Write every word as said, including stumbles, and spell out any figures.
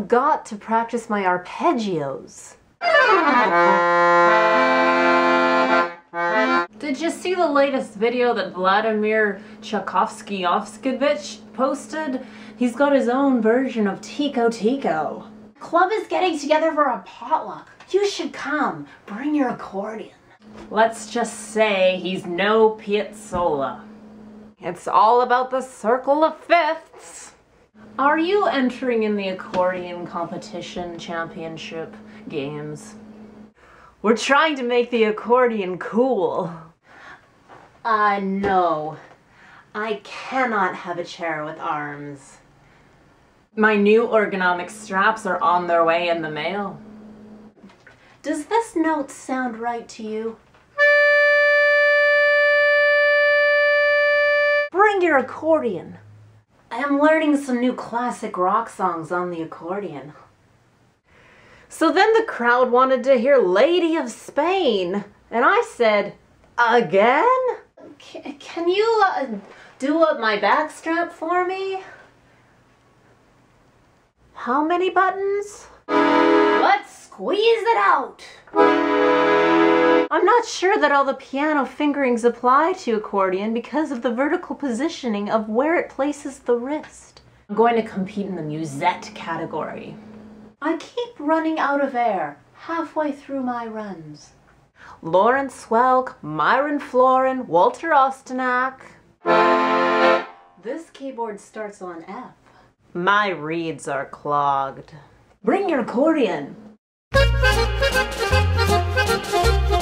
forgot to practice my arpeggios. Did you see the latest video that Vladimir Tchaikovsky-Ovskevich posted? He's got his own version of Tico Tico. Club is getting together for a potluck. You should come. Bring your accordion. Let's just say he's no Piazzolla. It's all about the circle of fifths. Are you entering in the accordion competition championship games? We're trying to make the accordion cool. Uh, no. I cannot have a chair with arms. My new ergonomic straps are on their way in the mail. Does this note sound right to you? Bring your accordion. I am learning some new classic rock songs on the accordion. So then the crowd wanted to hear Lady of Spain, and I said, again? C can you uh, do up my backstrap for me? How many buttons? Let's squeeze it out. I'm not sure that all the piano fingerings apply to accordion because of the vertical positioning of where it places the wrist. I'm going to compete in the musette category. I keep running out of air halfway through my runs. Lawrence Welk, Myron Florin, Walter Ostenack. This keyboard starts on F. My reeds are clogged. Bring your accordion.